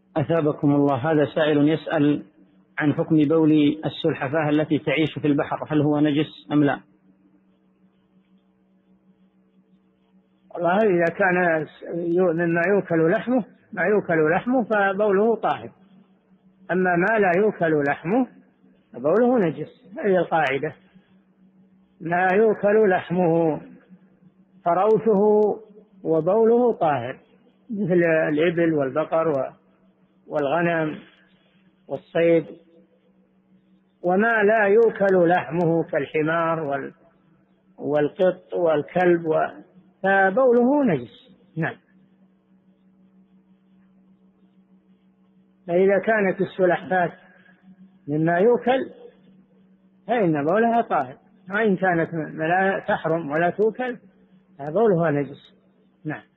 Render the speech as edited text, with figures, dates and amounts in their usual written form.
أثابكم الله. هذا سائل يسأل عن حكم بول السلحفاة التي تعيش في البحر، هل هو نجس أم لا؟ والله إذا كان مما يؤكل لحمه فبوله طاهر، أما ما لا يؤكل لحمه فبوله نجس. هذه القاعدة، ما يؤكل لحمه فروثه وبوله طاهر، مثل الإبل والبقر والغنم والصيد. وما لا يؤكل لحمه كالحمار والقط والكلب فبوله نجس. نعم. فإذا كانت السلحفاة مما يؤكل فإن بولها طاهر، وإن كانت لا تحرم ولا تؤكل فبولها نجس. نعم.